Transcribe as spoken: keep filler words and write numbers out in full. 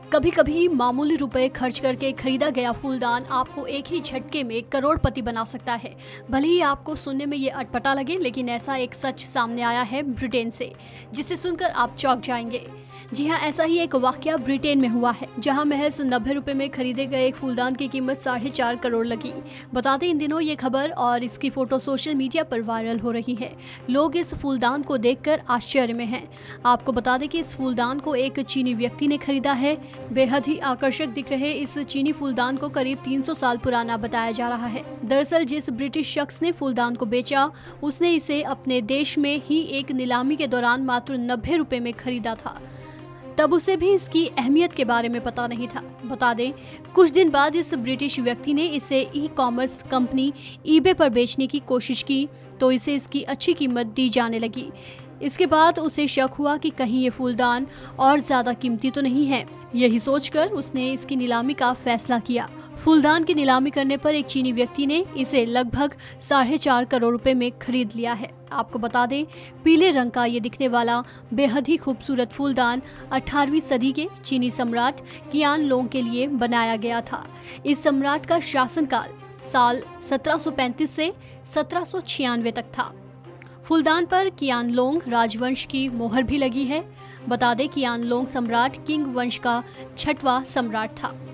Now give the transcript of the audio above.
कभी कभी मामूली रुपए खर्च करके खरीदा गया फूलदान आपको एक ही झटके में करोड़पति बना सकता है। भले ही आपको सुनने में ये अटपटा लगे, लेकिन ऐसा एक सच सामने आया है ब्रिटेन से, जिसे सुनकर आप चौंक जाएंगे। जी हाँ, ऐसा ही एक वाकया ब्रिटेन में हुआ है, जहां महज नब्बे रुपए में खरीदे गए एक फूलदान की कीमत साढ़े चार करोड़ लगी। बता दें, इन दिनों ये खबर और इसकी फोटो सोशल मीडिया पर वायरल हो रही है। लोग इस फूलदान को देखकर आश्चर्य में हैं। आपको बता दें कि इस फूलदान को एक चीनी व्यक्ति ने खरीदा है। बेहद ही आकर्षक दिख रहे इस चीनी फूलदान को करीब तीन सौ साल पुराना बताया जा रहा है। दरअसल जिस ब्रिटिश शख्स ने फूलदान को बेचा, उसने इसे अपने देश में ही एक नीलामी के दौरान मात्र नब्बे रुपए में खरीदा था। तब उसे भी इसकी अहमियत के बारे में पता नहीं था। बता दें, कुछ दिन बाद इस ब्रिटिश व्यक्ति ने इसे ई कॉमर्स कंपनी ईबे पर बेचने की कोशिश की, तो इसे इसकी अच्छी कीमत दी जाने लगी। इसके बाद उसे शक हुआ कि कहीं ये फूलदान और ज्यादा कीमती तो नहीं है। यही सोचकर उसने इसकी नीलामी का फैसला किया। फूलदान की नीलामी करने पर एक चीनी व्यक्ति ने इसे लगभग साढ़े चार करोड़ रुपए में खरीद लिया है। आपको बता दें, पीले रंग का ये दिखने वाला बेहद ही खूबसूरत फूलदान अठारहवीं सदी के चीनी सम्राट कियान लोंग के लिए बनाया गया था। इस सम्राट का शासनकाल साल सत्रह सौ पैंतीस से सत्रह सौ छियानवे तक था। फूलदान पर कियान लोंग राजवंश की मोहर भी लगी है। बता दें, कियान लोंग सम्राट किंग वंश का छठवां सम्राट था।